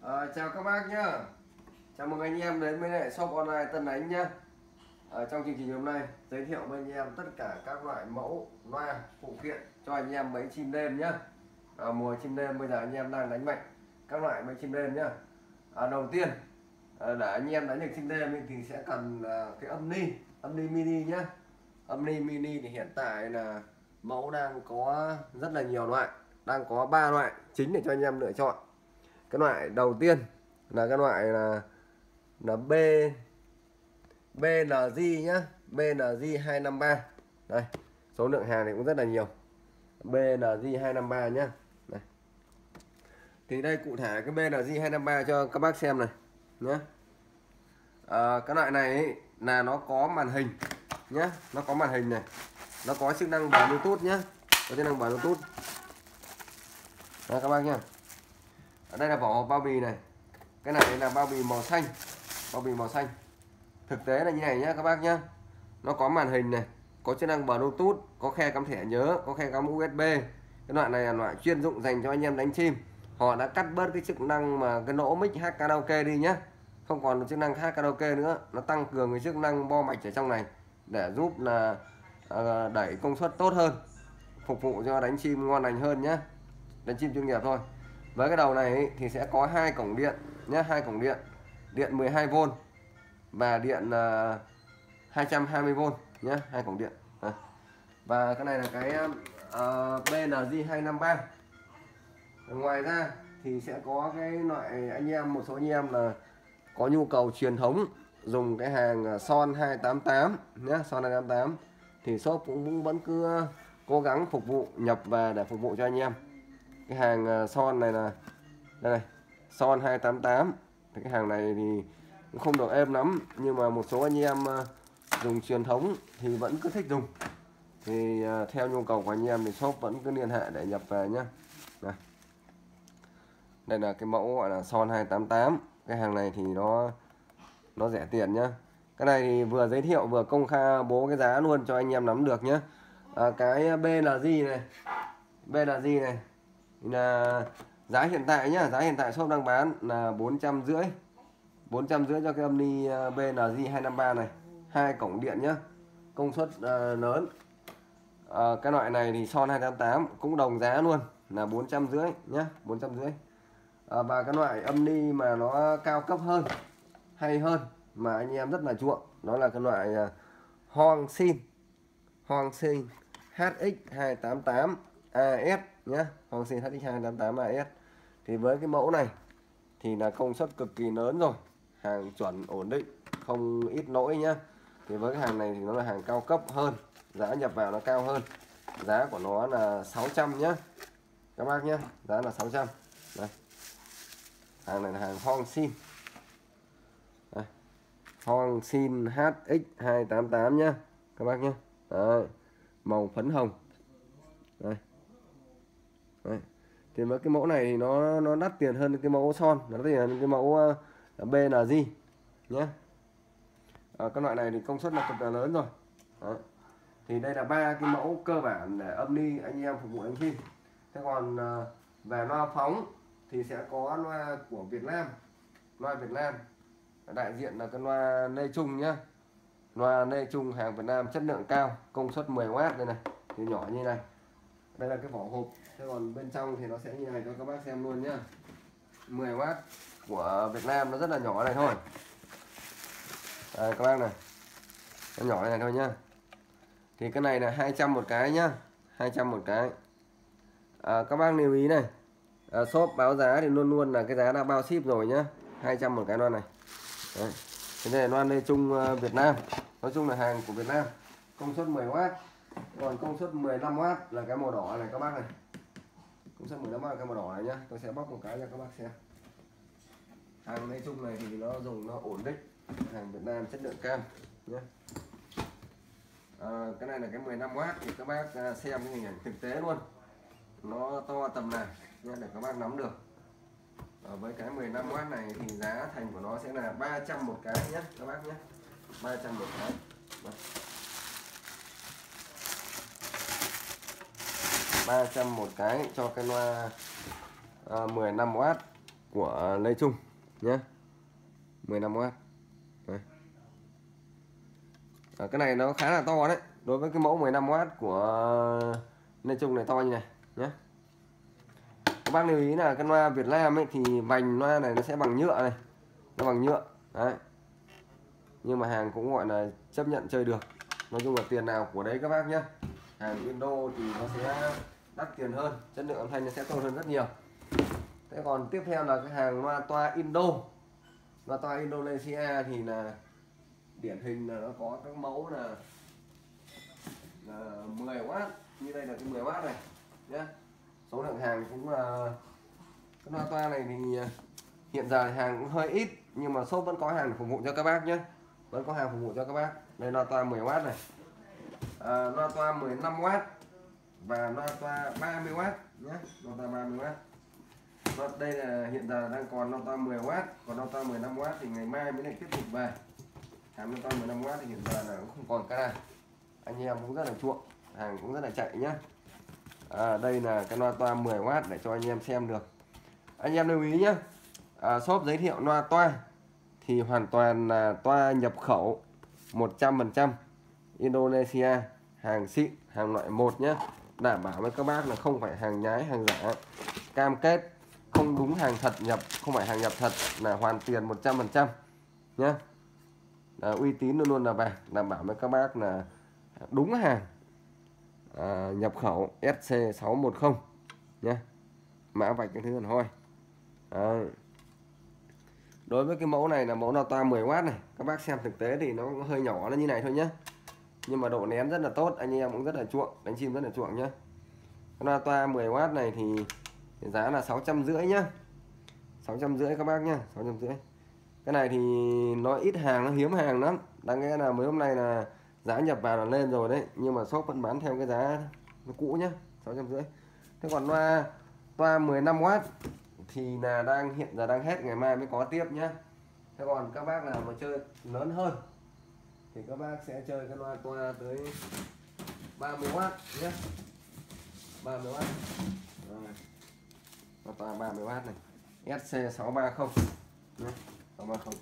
Chào các bác nhá. Chào mừng anh em đến với lại shop online Tân Ánh nhá. Trong chương trình hôm nay giới thiệu với anh em tất cả các loại mẫu loa phụ kiện cho anh em máy chim đêm nhá. Mùa chim đêm bây giờ anh em đang đánh mạnh các loại máy chim đêm nhá. Đầu tiên để anh em đánh được chim đêm thì sẽ cần cái âm ni mini nhá. Âm ni mini thì hiện tại là mẫu đang có rất là nhiều loại, đang có 3 loại chính để cho anh em lựa chọn. Cái loại đầu tiên là cái loại là BNG nhá, BNG 253. Đây, số lượng hàng này cũng rất là nhiều. BNG 253 nhá. Đây. Thì đây cụ thể cái BNG 253 cho các bác xem này nhá. Cái loại này ấy, là nó có màn hình nhá, nó có màn hình này, nó có chức năng bảo Bluetooth nhá, có chức năng bảo Bluetooth. Đây các bác nhá. Ở đây là vỏ hộp bao bì này, cái này là bao bì màu xanh, bao bì màu xanh. Thực tế là như này nhá các bác nhá, nó có màn hình này, có chức năng Bluetooth, có khe cắm thẻ nhớ, có khe cắm USB. Cái loại này là loại chuyên dụng dành cho anh em đánh chim. Họ đã cắt bớt cái chức năng mà cái lỗ mic hát karaoke đi nhá, không còn chức năng hát karaoke nữa, nó tăng cường cái chức năng bo mạch ở trong này để giúp là đẩy công suất tốt hơn, phục vụ cho đánh chim ngon lành hơn nhá, đánh chim chuyên nghiệp thôi. Với cái đầu này thì sẽ có 2 cổng điện nhé, 2 cổng điện, điện 12V và điện 220V nhé, 2 cổng điện. Và cái này là cái BNG 253. Ngoài ra thì sẽ có cái loại một số anh em là có nhu cầu truyền thống dùng cái hàng Son 288 nhé, Son 288 thì shop cũng vẫn cứ cố gắng phục vụ nhập về để phục vụ cho anh em. Cái hàng Son này là đây này, Son 288 thì cái hàng này thì cũng không được êm lắm, nhưng mà một số anh em dùng truyền thống thì vẫn cứ thích dùng, thì theo nhu cầu của anh em thì shop vẫn cứ liên hệ để nhập về nhé. Đây là cái mẫu gọi là Son 288. Cái hàng này thì nó rẻ tiền nhá. Cái này thì vừa giới thiệu vừa công khai bố cái giá luôn cho anh em nắm được nhé. Cái BNG này là giá hiện tại nhá, giá hiện tại shop đang bán là 450 cho cái âm ni BNG 253 này, 2 cổng điện nhá, công suất lớn. Cái loại này thì Son 288 cũng đồng giá luôn là 450 nhá, 450. Và cái loại âm ni mà nó cao cấp hơn, hay hơn mà anh em rất là chuộng, đó là cái loại Hongshin HX288 AS nhé, Hongshin HX288 AS. Thì với cái mẫu này thì là công suất cực kỳ lớn rồi, hàng chuẩn ổn định, không ít lỗi nhá. Thì với cái hàng này thì nó là hàng cao cấp hơn, giá nhập vào nó cao hơn, giá của nó là 600 nhá các bác nhé, giá là 600. Đây, hàng này là hàng Hongshin, Hongshin HX288 nhá các bác nhé. Đấy, màu phấn hồng. Đây. Đấy. Thì với cái mẫu này thì nó đắt tiền hơn cái mẫu Son, nó đắt tiền hơn cái mẫu BNG nhé. Cái loại này thì công suất là cực là lớn rồi. Đấy. Thì đây là 3 cái mẫu cơ bản để âm ni anh em phục vụ đánh chim. Thế còn về loa phóng thì sẽ có loa của Việt Nam, loa Việt Nam, đại diện là cái loa Lê Trung nhá, loa Lê Trung hàng Việt Nam chất lượng cao, công suất 10W đây này, thì nhỏ như này. Đây là cái vỏ hộp, thế còn bên trong thì nó sẽ như này cho các bác xem luôn nhá. 10W của Việt Nam, nó rất là nhỏ này thôi. Đây các bác này, nó nhỏ này thôi nhá. Thì cái này là 200 một cái nhá, 200 một cái. Các bác lưu ý này, shop báo giá thì luôn luôn là cái giá đã bao ship rồi nhá, 200 một cái loa này. Đấy. Cái này là loa Lê Trung Việt Nam, nói chung là hàng của Việt Nam, công suất 10W. Còn công suất 15W là cái màu đỏ này các bác này, công suất 15W là cái màu đỏ này nhá. Tôi sẽ bóc một cái cho các bác xem. Hàng Lê Trung này thì nó dùng nó ổn định, hàng Việt Nam chất lượng cao nhé. Cái này là cái 15W thì các bác xem cái hình ảnh thực tế luôn, nó to tầm nào nha, để các bác nắm được. Với cái 15W này thì giá thành của nó sẽ là 300 một cái nhé các bác nhé, 300 một cái. Đấy. 300 một cái cho cái loa 15W của Lê Trung nhé, 15W. Cái này nó khá là to đấy, đối với cái mẫu 15W của Lê Trung này to như này nhé. Các bác lưu ý là cái loa Việt Nam ấy thì vành loa này nó sẽ bằng nhựa này, nó bằng nhựa đấy, nhưng mà hàng cũng gọi là chấp nhận chơi được. Nói chung là tiền nào của đấy các bác nhé. Hàng Indo thì nó sẽ đắt tiền hơn, chất lượng âm thanh nó sẽ tốt hơn rất nhiều. Thế còn tiếp theo là cái hàng loa toa Indo. Loa toa Indonesia thì là điển hình là nó có các mẫu là 10W, như đây là cái 10W này nhé. Số lượng hàng cũng là cái loa toa này thì hiện giờ hàng cũng hơi ít, nhưng mà shop vẫn có hàng phục vụ cho các bác nhé, vẫn có hàng phục vụ cho các bác. Đây loa toa 10W này, loa toa 15W và loa toa 30W nhé, loa toa 30W. Đây là hiện giờ đang còn loa toa 10W, còn loa toa 15W thì ngày mai mới lại tiếp tục về. Hàng loa toa 15W thì hiện giờ là cũng không còn cái này, anh em cũng rất là chuộng, hàng cũng rất là chạy nhé. Đây là cái loa toa 10W để cho anh em xem được. Anh em lưu ý nhé, shop giới thiệu loa toa thì hoàn toàn là toa nhập khẩu 100% Indonesia, hàng xịn, hàng loại 1 nhé. Đảm bảo với các bác là không phải hàng nhái, hàng giả, cam kết không đúng hàng thật nhập, không phải hàng nhập thật, là hoàn tiền 100% nhé. Uy tín luôn luôn là vàng, đảm bảo với các bác là đúng hàng nhập khẩu SC610 nhé, mã vạch cái thứ hòn hoi. Đối với cái mẫu này là mẫu loa toa 10W này, các bác xem thực tế thì nó cũng hơi nhỏ, nó như này thôi nhé, nhưng mà độ nén rất là tốt, anh em cũng rất là chuộng, đánh chim rất là chuộng nhé. Cái loa toa 10W này thì giá là 650 nhá, 650 các bác nhá, 650. Cái này thì nó ít hàng, nó hiếm hàng lắm, đáng nghe là mấy hôm nay là giá nhập vào là lên rồi đấy, nhưng mà shop vẫn bán theo cái giá nó cũ nhá, 650. Thế còn loa toa 15W thì là hiện giờ đang hết, ngày mai mới có tiếp nhá. Thế còn các bác nào mà chơi lớn hơn thì các bác sẽ chơi cái loa toa tới 30W nhé, 30W. Loa toa 30W này, SC630 nhé, 630.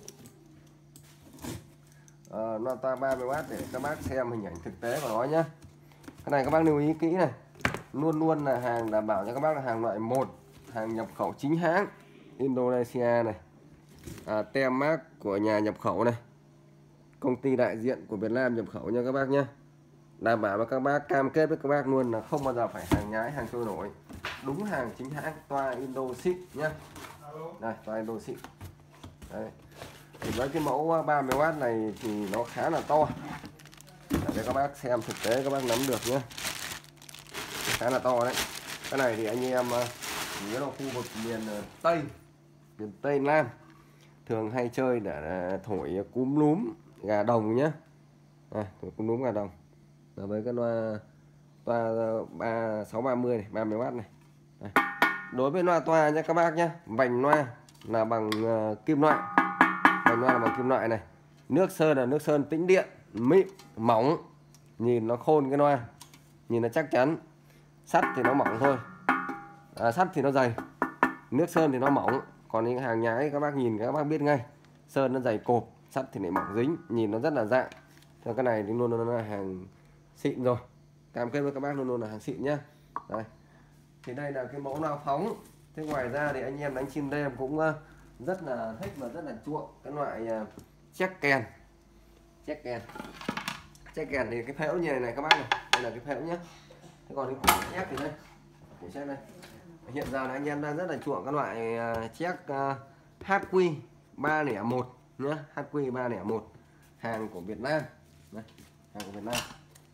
Loa toa 30W để các bác xem hình ảnh thực tế của nó nhé. Cái này các bác lưu ý kỹ này, luôn luôn là hàng đảm bảo cho các bác là hàng loại 1, hàng nhập khẩu chính hãng Indonesia này, tem mác của nhà nhập khẩu này, công ty đại diện của Việt Nam nhập khẩu nha các bác nhé. Đảm bảo với các bác, cam kết với các bác luôn là không bao giờ phải hàng nhái, hàng trôi nổi, đúng hàng chính hãng, toa Indonesia nhé. Đây, toa Indonesia. Đây. Thì với cái mẫu 30W này thì nó khá là to, để các bác xem thực tế các bác nắm được nhé, khá là to đấy. Cái này thì anh em chủ yếu là khu vực miền Tây Nam thường hay chơi để thổi cúm núm gà đồng nhé, thổi cúm núm gà đồng. Và với cái loa toa 630 này, 30W này. Đây. Đối với loa toa nhé các bác nhé, vành loa là bằng kim loại, vành loa là bằng kim loại này, nước sơn là nước sơn tĩnh điện, mịn mỏng, nhìn nó khôn cái loa, nhìn nó chắc chắn. Sắt thì nó mỏng thôi, sắt thì nó dày, nước sơn thì nó mỏng. Còn những hàng nhái các bác nhìn các bác biết ngay, sơn nó dày cộp, sắt thì lại mỏng dính, nhìn nó rất là dạng. Theo cái này thì luôn luôn là hàng xịn rồi, cam kết với các bác luôn luôn là hàng xịn nhá. Đây. Thì đây là cái mẫu loa phóng. Thế ngoài ra thì anh em đánh chim đêm cũng rất là thích và rất là chuộng cái loại check kèn. Check kèn thì cái phễu như này các bác này, đây là cái phễu nhé. Thế còn cái củ check thì đây, củ check đây. Hiện giờ là anh em đang rất là chuộng các loại check HQ 301 nhé, HQ 301, hàng của Việt Nam. Đây, hàng của Việt Nam.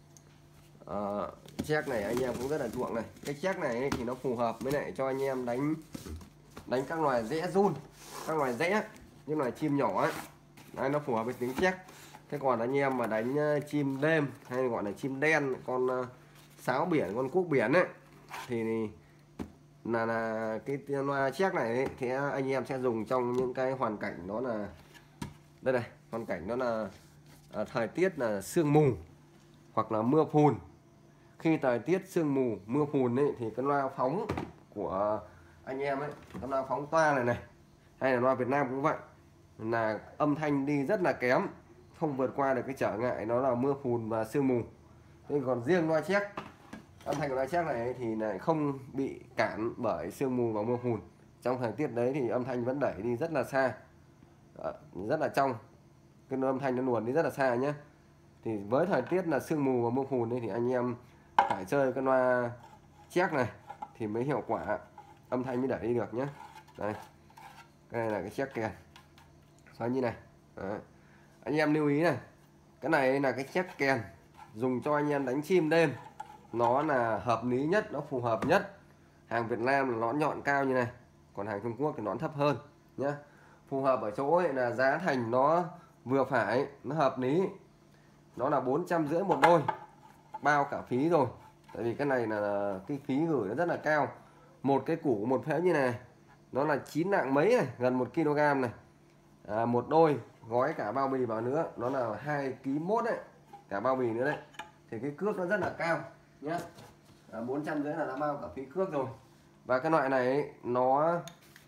Check này anh em cũng rất là chuộng này. Cái check này thì nó phù hợp với lại cho anh em đánh các loài rẽ run, các loài rẽ, những loài chim nhỏ ấy. Đấy, nó phù hợp với tiếng check. Thế còn anh em mà đánh chim đêm hay gọi là chim đen, con sáo biển, con cuốc biển ấy, thì là cái loa check này ấy, thì anh em sẽ dùng trong những cái hoàn cảnh đó là đây này, hoàn cảnh đó là thời tiết là sương mù hoặc là mưa phùn. Khi thời tiết sương mù mưa phùn ấy, thì cái loa phóng của anh em ấy, cái loa phóng toa này hay là loa Việt Nam cũng vậy, là âm thanh đi rất là kém, không vượt qua được cái trở ngại nó là mưa phùn và sương mù. Thế còn riêng loa Czech, âm thanh của loa Czech này thì lại không bị cản bởi sương mù và mưa phùn. Trong thời tiết đấy thì âm thanh vẫn đẩy đi rất là xa, rất là trong, cái âm thanh nó luồn đi rất là xa nhé. Thì với thời tiết là sương mù và mưa phùn ấy, thì anh em phải chơi cái loa Czech này thì mới hiệu quả, âm thanh mới đẩy đi được nhé. Đây, cái này là cái Czech kèn xoay như này. Đấy. Anh em lưu ý này, cái này là cái Czech kèn dùng cho anh em đánh chim đêm, nó là hợp lý nhất, nó phù hợp nhất. Hàng Việt Nam là nó nhọn cao như này, còn hàng Trung Quốc thì nó thấp hơn nhé. Phù hợp ở chỗ ấy là giá thành nó vừa phải, nó hợp lý, nó là 450 một đôi, bao cả phí rồi. Tại vì cái này là cái phí gửi nó rất là cao. Một cái củ một phễu như này nó là 9 nặng mấy này, gần 1 kg này. Một đôi gói cả bao bì vào nữa, nó là 2 kg mốt đấy, cả bao bì nữa đấy, thì cái cước nó rất là cao nhé. 450 là đã bao cả phí cước rồi. Và cái loại này ấy, nó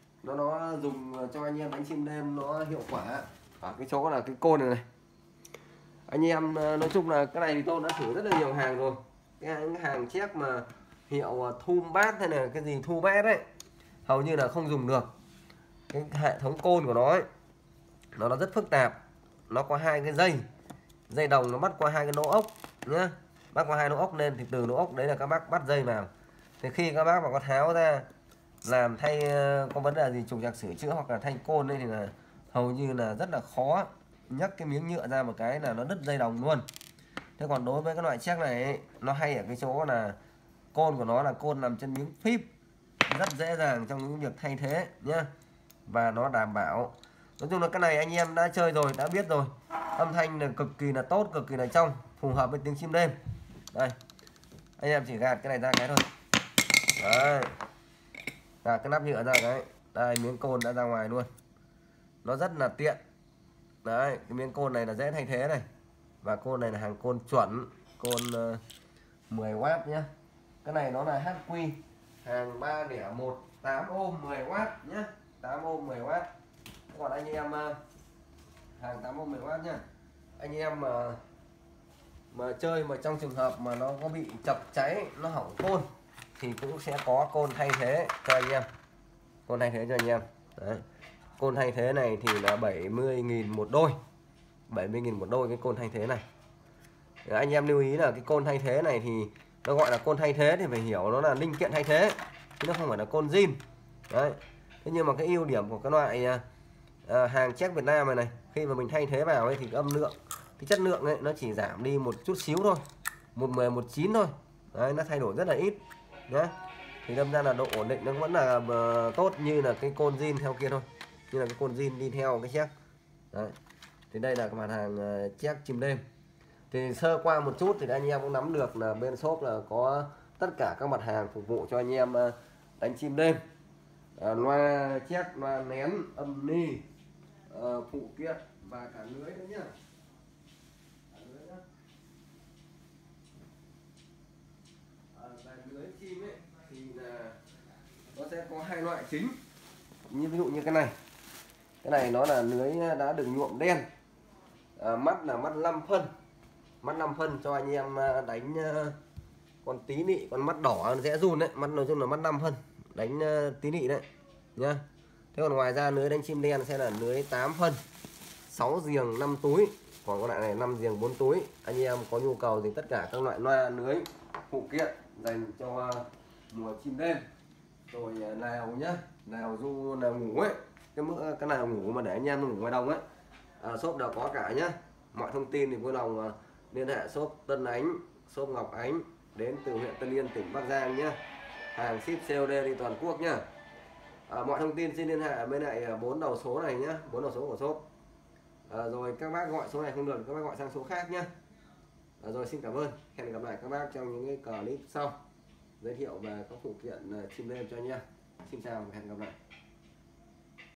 dùng cho anh em đánh chim đêm nó hiệu quả ở cái chỗ là cái côn này, anh em. Nói chung là cái này thì tôi đã thử rất là nhiều hàng rồi, cái hàng Czech mà hiệu Thum Bass hay là cái gì Thu Bass đấy hầu như là không dùng được. Cái hệ thống côn của nó ấy, nó rất phức tạp, nó có hai cái dây đồng, nó bắt qua hai cái lỗ ốc nhá, bắt qua hai lỗ ốc lên, thì từ lỗ ốc đấy là các bác bắt dây vào. Thì khi các bác mà có tháo ra làm thay, có vấn đề gì trục trặc sửa chữa hoặc là thay côn đây thì là hầu như là rất là khó, nhấc cái miếng nhựa ra một cái là nó đứt dây đồng luôn. Thế còn đối với cái loại Czech này ấy, nó hay ở cái chỗ là côn của nó là côn làm trên miếng phíp, rất dễ dàng trong những việc thay thế nhá, và nó đảm bảo. Nói chung là cái này anh em đã chơi rồi, đã biết rồi, âm thanh là cực kỳ là tốt, cực kỳ là trong, phù hợp với tiếng chim đêm. Đây, anh em chỉ gạt cái này ra cái thôi. Đấy, gạt cái nắp nhựa ra cái, đây miếng côn đã ra ngoài luôn, nó rất là tiện. Đấy, cái miếng côn này là dễ thay thế này, và côn này là hàng côn chuẩn, côn 10W nhé. Cái này nó là HQ hàng 301 8 ohm 10W nhé, 8 ohm 10W. Còn anh em hàng 8 ohm 10W nhá, anh em mà chơi mà trong trường hợp mà nó có bị chập cháy, nó hỏng côn thì cũng sẽ có côn thay thế cho anh em, côn thay thế cho anh em. Đấy, côn thay thế này thì là 70.000 một đôi, 70.000 một đôi cái côn thay thế này. Đấy, anh em lưu ý là cái côn thay thế này thì nó gọi là côn thay thế thì phải hiểu nó là linh kiện thay thế chứ nó không phải là côn zin. Đấy, thế nhưng mà cái ưu điểm của cái loại hàng Czech Việt Nam này khi mà mình thay thế vào ấy, thì cái âm lượng, cái chất lượng ấy nó chỉ giảm đi một chút xíu thôi, 110 19 thôi. Đấy, nó thay đổi rất là ít nhé. Thì đâm ra là độ ổn định nó vẫn là tốt như là cái côn zin theo kia thôi, như là cái côn zin đi theo cái Czech. Đấy, thì đây là cái mặt hàng Czech chim đêm. Thì sơ qua một chút thì anh em cũng nắm được là bên shop là có tất cả các mặt hàng phục vụ cho anh em đánh chim đêm. Loa Czech, loa nén, âm ni, phụ kiện và cả lưới nữa nhá. Lưới chim ấy thì là nó sẽ có hai loại chính, như ví dụ như cái này nó là lưới đã được nhuộm đen, mắt là mắt 5 phân, mắt 5 phân cho anh em đánh con tí nị, con mắt đỏ dễ run đấy, mắt nói chung là mắt 5 phân đánh tí nị đấy nhá. Thế còn ngoài ra lưới đánh chim đen sẽ là lưới 8 phân, 6 giềng 5 túi, còn con loại này 5 giềng 4 túi. Anh em có nhu cầu thì tất cả các loại loa lưới phụ kiện dành cho mùa chim đêm rồi nào nhá, nào du nào ngủ ấy, cái nào ngủ mà để anh em ngủ ngoài đồng ấy, shop đều có cả nhá. Mọi thông tin thì vui lòng liên hệ shop Tân Ánh, shop Ngọc Ánh đến từ huyện Tân Yên, tỉnh Bắc Giang nhé. Hàng ship COD đi toàn quốc nhá. Mọi thông tin xin liên hệ bên lại 4 đầu số này nhé, 4 đầu số của shop. Rồi các bác gọi số này không được, các bác gọi sang số khác nhé. Rồi xin cảm ơn, hẹn gặp lại các bác trong những cái clip sau giới thiệu về các phụ kiện chim đêm cho anh em. Xin chào và hẹn gặp lại.